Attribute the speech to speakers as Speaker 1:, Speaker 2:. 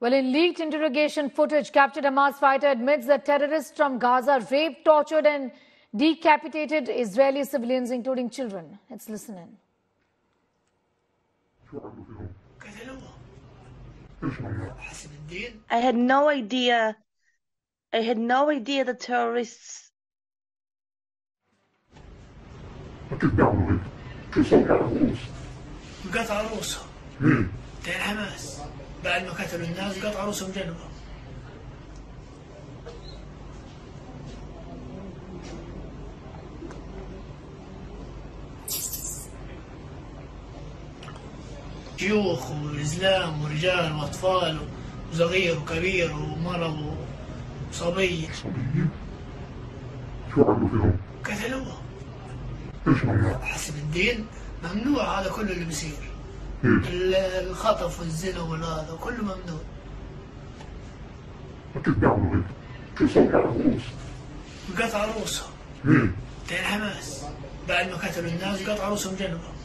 Speaker 1: Well, in leaked interrogation footage, captured Hamas fighter admits that terrorists from Gaza raped, tortured and decapitated Israeli civilians, including children. Let's listen in.
Speaker 2: I had no idea the terrorists.
Speaker 3: قطع رؤوسهم تين حماس بعد ما قتلوا الناس قطع رؤوسهم جنبهم. شيوخ وإسلام ورجال وأطفال وصغير وكبير ومرض وصبي.
Speaker 4: شو عملوا فيهم؟
Speaker 3: قتلوهم.
Speaker 4: ايش ممنوع؟
Speaker 3: حسب الدين ممنوع هذا كله اللي بيصير. الخطف والزنا والهذا كله ممنوع.
Speaker 4: أكيد بيعملوا هيك. كيف قطع رؤوس؟
Speaker 3: قطع رؤوسهم. تين حماس بعد ما قتلوا الناس قطع رؤوسهم جنبهم.